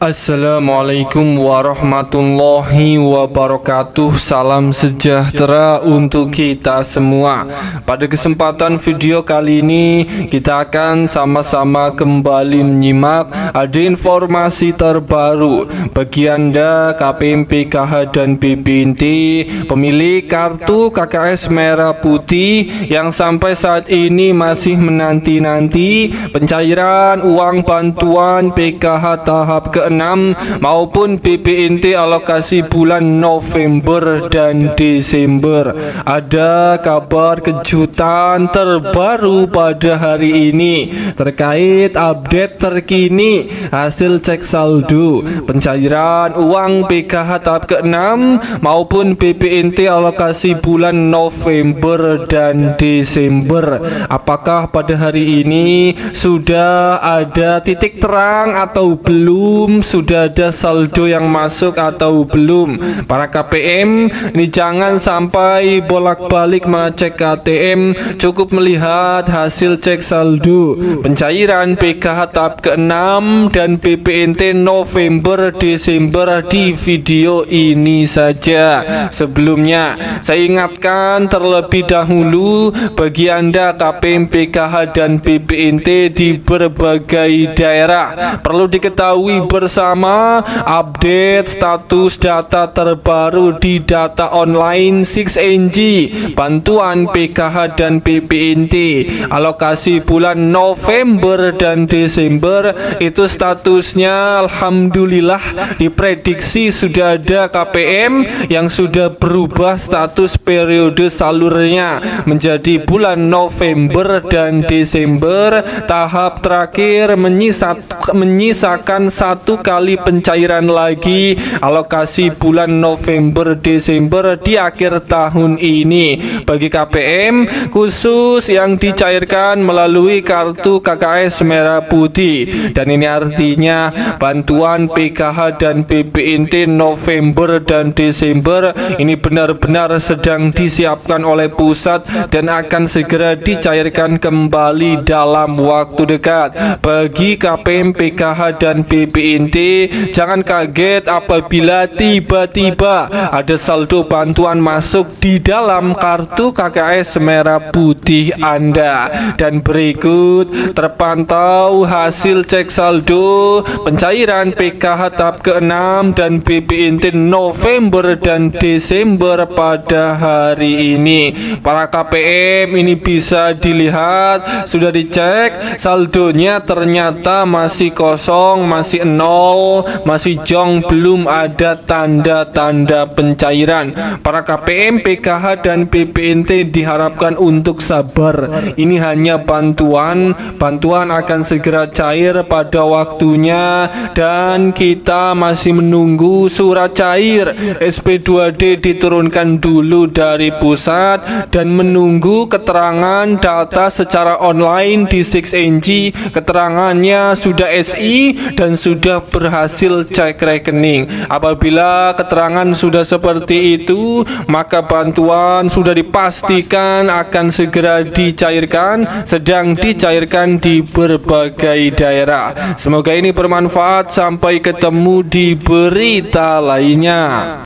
Assalamualaikum warahmatullahi wabarakatuh. Salam sejahtera untuk kita semua. Pada kesempatan video kali ini kita akan sama-sama kembali menyimak ada informasi terbaru bagi Anda KPM PKH dan BPNT pemilik kartu KKS merah putih yang sampai saat ini masih menanti-nanti pencairan uang bantuan PKH tahap ke-6 maupun BPNT alokasi bulan November dan Desember. Ada kabar kejutan terbaru pada hari ini terkait update terkini hasil cek saldo pencairan uang PKH tahap ke-6 maupun BPNT alokasi bulan November dan Desember. Apakah pada hari ini sudah ada titik terang atau belum? Sudah ada saldo yang masuk atau belum? Para KPM ini jangan sampai bolak-balik mengecek ATM, cukup melihat hasil cek saldo pencairan PKH tahap ke-6 dan BPNT November Desember di video ini saja. Sebelumnya saya ingatkan terlebih dahulu bagi Anda KPM PKH dan BPNT di berbagai daerah, perlu diketahui bersama update status data terbaru di data online 6NG bantuan PKH dan BPNT alokasi bulan November dan Desember. Itu statusnya alhamdulillah diprediksi sudah ada KPM yang sudah berubah status periode salurnya menjadi bulan November dan Desember. Tahap terakhir menyisakan satu kali pencairan lagi alokasi bulan November Desember di akhir tahun ini bagi KPM khusus yang dicairkan melalui kartu KKS merah putih, dan ini artinya bantuan PKH dan BPNT November dan Desember ini benar-benar sedang disiapkan oleh pusat dan akan segera dicairkan kembali dalam waktu dekat. Bagi KPM PKH dan BPNT jangan kaget apabila tiba-tiba ada saldo bantuan masuk di dalam kartu KKS merah putih Anda. Dan berikut terpantau hasil cek saldo pencairan PKH tahap ke-6 dan BPNT November dan Desember pada hari ini. Para KPM ini bisa dilihat sudah dicek saldonya ternyata masih kosong, masih nol, masih jong, belum ada tanda-tanda pencairan. Para KPM PKH dan BPNT diharapkan untuk sabar. Ini hanya bantuan akan segera cair pada waktunya, dan kita masih menunggu surat cair SP2D diturunkan dulu dari pusat dan menunggu keterangan data secara online di 6NG. Keterangannya sudah SI dan sudah berhasil cek rekening. Apabila keterangan sudah seperti itu, maka bantuan sudah dipastikan akan segera dicairkan, sedang dicairkan di berbagai daerah. Semoga ini bermanfaat. Sampai ketemu di berita lainnya.